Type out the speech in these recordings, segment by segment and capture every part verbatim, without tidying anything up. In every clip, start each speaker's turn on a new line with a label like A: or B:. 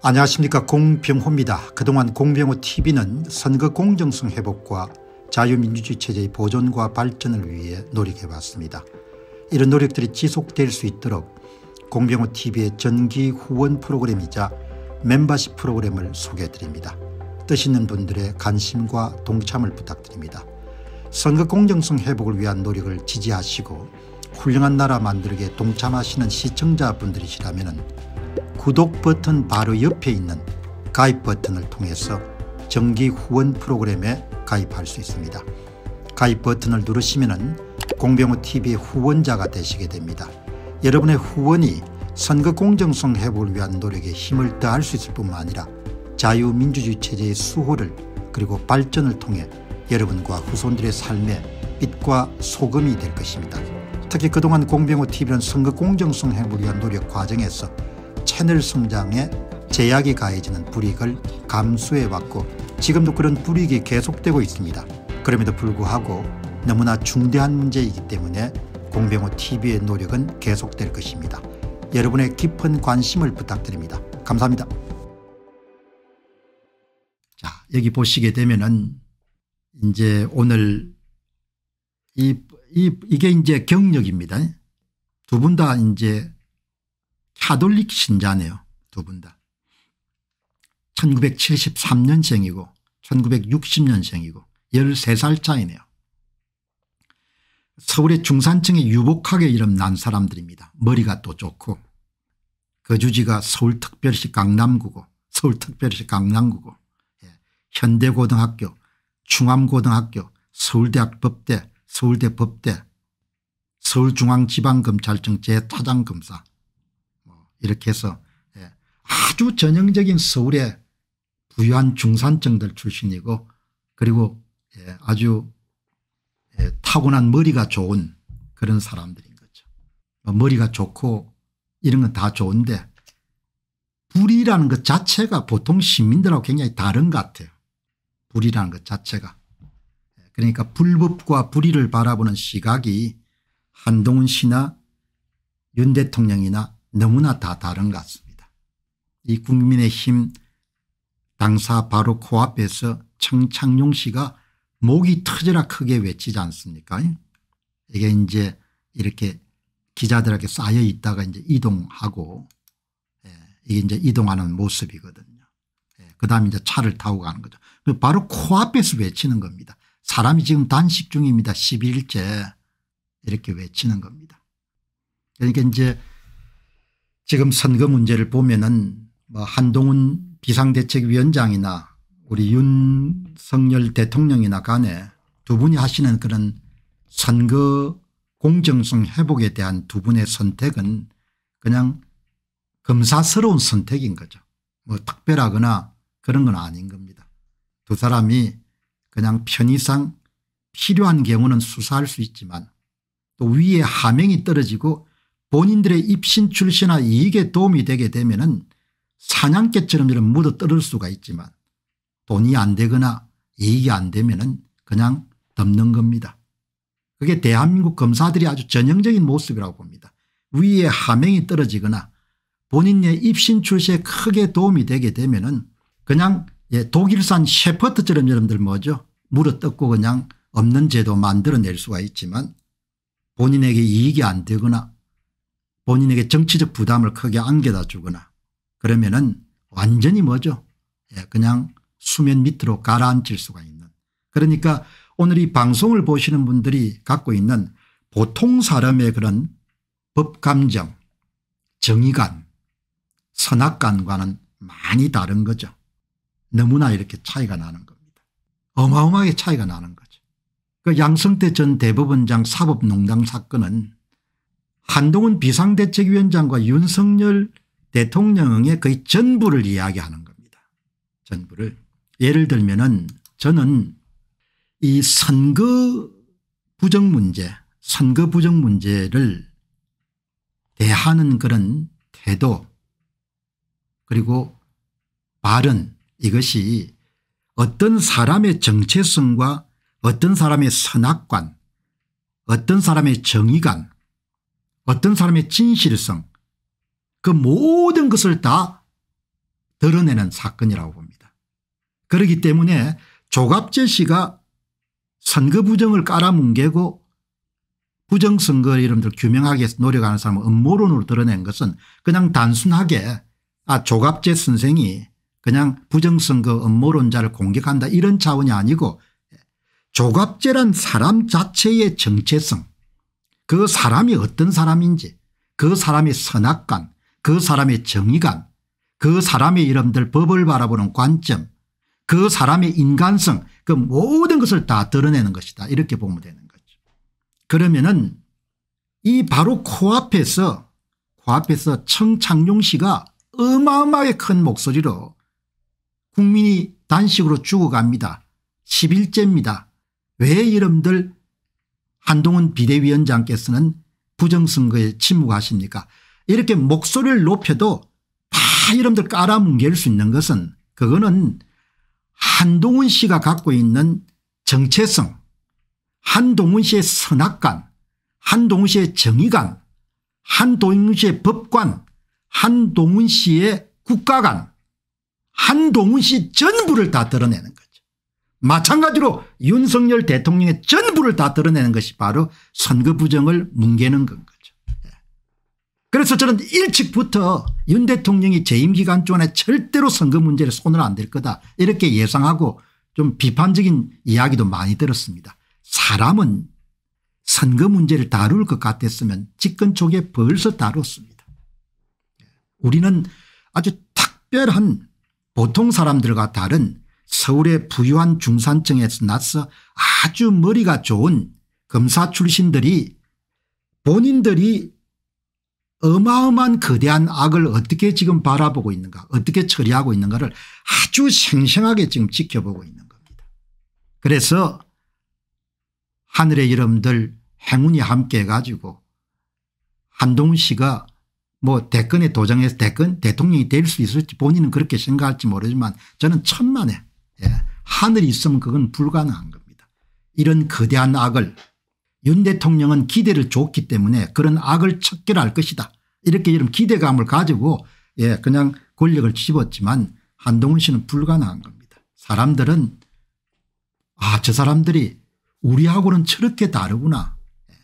A: 안녕하십니까, 공병호입니다. 그동안 공병호티비는 선거 공정성 회복과 자유민주주의 체제의 보존과 발전을 위해 노력해왔습니다. 이런 노력들이 지속될 수 있도록 공병호티비의 정기 후원 프로그램이자 멤버십 프로그램을 소개해드립니다. 뜻 있는 분들의 관심과 동참을 부탁드립니다. 선거 공정성 회복을 위한 노력을 지지하시고 훌륭한 나라 만들기에 동참하시는 시청자분들이시라면 구독 버튼 바로 옆에 있는 가입 버튼을 통해서 정기 후원 프로그램에 가입할 수 있습니다. 가입 버튼을 누르시면 공병호티비의 후원자가 되시게 됩니다. 여러분의 후원이 선거 공정성 회복을 위한 노력에 힘을 더할 수 있을 뿐만 아니라 자유민주주의 체제의 수호를 그리고 발전을 통해 여러분과 후손들의 삶에 빛과 소금이 될 것입니다. 특히 그동안 공병호티비는 선거 공정성 회복을 위한 노력 과정에서 채널 성장에 제약이 가해지는 불이익을 감수해왔고 지금도 그런 불이익이 계속되고 있습니다. 그럼에도 불구하고 너무나 중대한 문제이기 때문에 공병호티비의 노력은 계속될 것입니다. 여러분의 깊은 관심을 부탁드립니다. 감사합니다. 자, 여기 보시게 되면은 이제 오늘 이, 이, 이게 이제 경력입니다. 두 분 다 이제 카톨릭 신자네요. 두 분 다. 천구백칠십삼 년생이고 천구백육십 년생이고 열세 살 차이네요. 서울의 중산층에 유복하게 이름 난 사람들입니다. 머리가 또 좋고 거주지가 서울특별시 강남구고 서울특별시 강남구고 예. 현대고등학교 충암고등학교 서울대학 법대 서울대 법대 서울중앙지방검찰청 제차장검사 이렇게 해서 아주 전형적인 서울의 부유한 중산층들 출신이고 그리고 아주 타고난 머리가 좋은 그런 사람들인 거죠. 머리가 좋고 이런 건 다 좋은데 불이라는 것 자체가 보통 시민들하고 굉장히 다른 것 같아요. 불이라는 것 자체가. 그러니까 불법과 불의를 바라보는 시각이 한동훈 씨나 윤 대통령이나 너무나 다 다른 것 같습니다. 이 국민의힘 당사 바로 코앞에서 청창용 씨가 목이 터져라 크게 외치지 않습니까? 이게 이제 이렇게 기자들에게 쌓여 있다가 이제 이동하고 예, 이게 이제 이동하는 모습이거든요. 예, 그 다음에 이제 차를 타고 가는 거죠. 바로 코앞에서 외치는 겁니다. 사람이 지금 단식 중입니다. 십이 일째 이렇게 외치는 겁니다. 그러니까 이제 지금 선거 문제를 보면은 뭐 한동훈 비상대책위원장이나 우리 윤석열 대통령이나 간에 두 분이 하시는 그런 선거 공정성 회복에 대한 두 분의 선택은 그냥 검사스러운 선택인 거죠. 뭐 특별하거나 그런 건 아닌 겁니다. 두 사람이 그냥 편의상 필요한 경우는 수사할 수 있지만 또 위에 하명이 떨어지고 본인들의 입신 출세나 이익에 도움이 되게 되면은 사냥개처럼 이런 묻어 떨을 수가 있지만 돈이 안 되거나 이익이 안 되면은 그냥 덮는 겁니다. 그게 대한민국 검사들이 아주 전형적인 모습이라고 봅니다. 위에 하명이 떨어지거나 본인의 입신 출세에 크게 도움이 되게 되면은 그냥 예, 독일산 셰퍼트처럼 여러분들 뭐죠? 물어 뜯고 그냥 없는 제도 만들어낼 수가 있지만 본인에게 이익이 안 되거나 본인에게 정치적 부담을 크게 안겨다 주거나 그러면은 완전히 뭐죠? 예, 그냥 수면 밑으로 가라앉힐 수가 있는. 그러니까 오늘 이 방송을 보시는 분들이 갖고 있는 보통 사람의 그런 법감정, 정의감, 선악감과는 많이 다른 거죠. 너무나 이렇게 차이가 나는 겁니다. 어마어마하게 차이가 나는 거죠. 그 양성태 전 대법원장 사법농단 사건은 한동훈 비상대책위원장과 윤석열 대통령의 거의 전부를 이야기하는 겁니다. 전부를. 예를 들면은 저는 이 선거 부정 문제, 선거 부정 문제를 대하는 그런 태도 그리고 발언 이것이 어떤 사람의 정체성과 어떤 사람의 선악관, 어떤 사람의 정의감, 어떤 사람의 진실성 그 모든 것을 다 드러내는 사건이라고 봅니다. 그렇기 때문에 조갑재 씨가 선거 부정을 깔아뭉개고 부정선거 이름들 규명하기 위해서 노력하는 사람을 음모론으로 드러낸 것은 그냥 단순하게 아 조갑재 선생이 그냥 부정선거 음모론자를 공격한다 이런 차원이 아니고 조갑재란 사람 자체의 정체성, 그 사람이 어떤 사람인지, 그 사람의 선악관, 그 사람의 정의감, 그 사람의 이름들 법을 바라보는 관점, 그 사람의 인간성, 그 모든 것을 다 드러내는 것이다 이렇게 보면 되는 거죠. 그러면은 이 바로 코앞에서 코앞에서 청창용 씨가 어마어마하게 큰 목소리로 국민이 단식으로 죽어갑니다. 십일째입니다. 왜 여러분들 한동훈 비대위원장께서는 부정선거에 침묵하십니까? 이렇게 목소리를 높여도 다 여러분들 깔아뭉갤 수 있는 것은 그거는 한동훈 씨가 갖고 있는 정체성, 한동훈 씨의 선악관, 한동훈 씨의 정의관, 한동훈 씨의 법관, 한동훈 씨의 국가관, 한동훈 씨 전부를 다 드러내는 거죠. 마찬가지로 윤석열 대통령의 전부를 다 드러내는 것이 바로 선거 부정을 뭉개는 건 거죠. 그래서 저는 일찍부터 윤 대통령이 재임 기간 동안에 절대로 선거 문제를 손을 안 댈 거다 이렇게 예상하고 좀 비판적인 이야기도 많이 들었습니다. 사람은 선거 문제를 다룰 것 같았으면 집권 초기에 벌써 다뤘습니다. 우리는 아주 특별한 보통 사람들과 다른 서울의 부유한 중산층에서 나서 아주 머리가 좋은 검사 출신들이 본인들이 어마어마한 거대한 악을 어떻게 지금 바라보고 있는가 어떻게 처리하고 있는가를 아주 생생하게 지금 지켜보고 있는 겁니다. 그래서 하늘의 여러분들 행운이 함께 해가지고 한동훈 씨가 뭐 대권에 도전해서 대권 대통령이 될 수 있을지 본인은 그렇게 생각할지 모르지만 저는 천만에 예, 하늘이 있으면 그건 불가능한 겁니다. 이런 거대한 악을 윤 대통령은 기대를 줬기 때문에 그런 악을 척결할 것이다 이렇게 이런 기대감을 가지고 예, 그냥 권력을 집었지만 한동훈 씨는 불가능한 겁니다. 사람들은 아, 저 사람들이 우리하고는 저렇게 다르구나.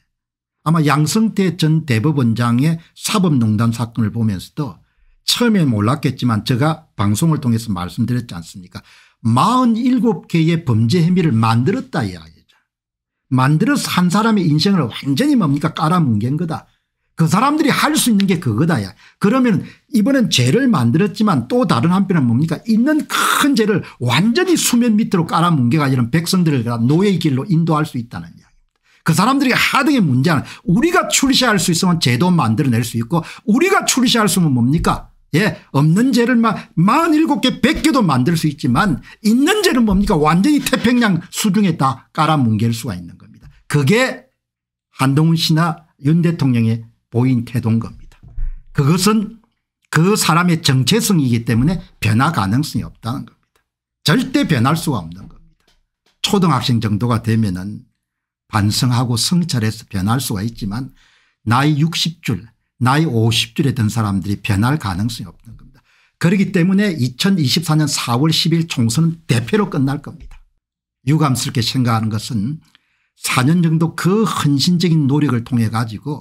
A: 아마 양성태 전 대법원장의 사법농단 사건을 보면서도 처음에 몰랐겠지만 제가 방송을 통해서 말씀드렸지 않습니까? 사십칠 개의 범죄 혐의를 만들었다 이야기죠. 만들어서 한 사람의 인생을 완전히 뭡니까 깔아뭉갠 거다. 그 사람들이 할 수 있는 게 그거다. 야. 그러면 이번엔 죄를 만들었지만 또 다른 한편은 뭡니까 있는 큰 죄를 완전히 수면 밑으로 깔아뭉개가 이런 백성들을 노예의 길로 인도할 수 있다는 이야기입니다. 그 사람들이 하던 게 문제는 우리가 출시할 수 있으면 죄도 만들어낼 수 있고 우리가 출시할 수 있으면 뭡니까 예, 없는 죄를 막 사십칠 개 백 개도 만들 수 있지만 있는 죄는 뭡니까 완전히 태평양 수중에 다 깔아뭉갤 수가 있는 겁니다. 그게 한동훈 씨나 윤 대통령의 보인 태도인 겁니다. 그것은 그 사람의 정체성이기 때문에 변화 가능성이 없다는 겁니다. 절대 변할 수가 없는 겁니다. 초등학생 정도가 되면은 반성하고 성찰해서 변할 수가 있지만 나이 육십 줄 나이 오십 줄에 든 사람들이 변할 가능성이 없는 겁니다. 그렇기 때문에 이천이십사 년 사월 십일 총선은 대패로 끝날 겁니다. 유감스럽게 생각하는 것은 사 년 정도 그 헌신적인 노력을 통해 가지고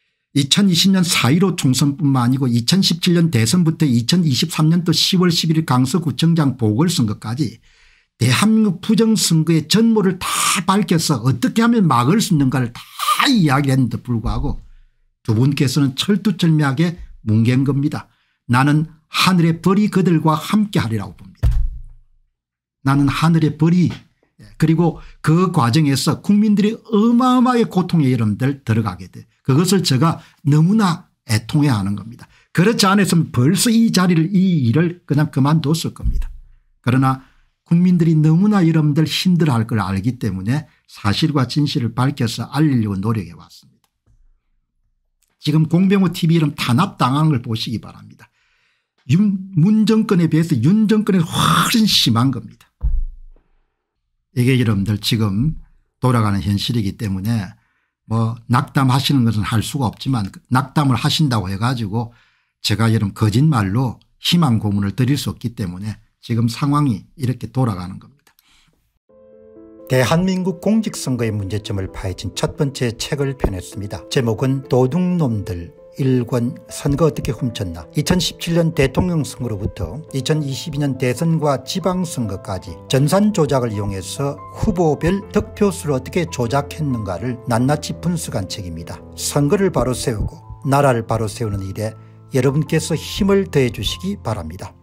A: 이천이십 년 사 일오 총선뿐만 아니고 이천십칠 년 대선부터 이천이십삼 년도 시월 십일 일 강서구청장 보궐선거까지 대한민국 부정선거의 전모를 다 밝혀서 어떻게 하면 막을 수 있는가를 다 이야기했는데 불구하고 두 분께서는 철두철미하게 뭉갠 겁니다. 나는 하늘의 벌이 그들과 함께 하리라고 봅니다. 나는 하늘의 벌이 그리고 그 과정에서 국민들이 어마어마하게 고통의 여름들 들어가게 돼. 그것을 제가 너무나 애통해하는 겁니다. 그렇지 않았으면 벌써 이 자리를 이 일을 그냥 그만뒀을 겁니다. 그러나 국민들이 너무나 여러분들 힘들어할 걸 알기 때문에 사실과 진실을 밝혀서 알리려고 노력해 왔습니다. 지금 공병호 티비 이름 탄압당한 걸 보시기 바랍니다. 윤, 문 정권에 비해서 윤 정권이 훨씬 심한 겁니다. 이게 여러분들 지금 돌아가는 현실이기 때문에 뭐 낙담하시는 것은 할 수가 없지만 낙담을 하신다고 해가지고 제가 여러분 거짓말로 희망 고문을 드릴 수 없기 때문에 지금 상황이 이렇게 돌아가는 겁니다. 대한민국 공직선거의 문제점을 파헤친 첫 번째 책을 펴냈습니다. 제목은 도둑놈들 일 권 선거 어떻게 훔쳤나. 이천십칠 년 대통령 선거로부터 이천이십이 년 대선과 지방선거까지 전산 조작을 이용해서 후보별 득표수를 어떻게 조작했는가를 낱낱이 분석한 책입니다. 선거를 바로 세우고 나라를 바로 세우는 일에 여러분께서 힘을 더해 주시기 바랍니다.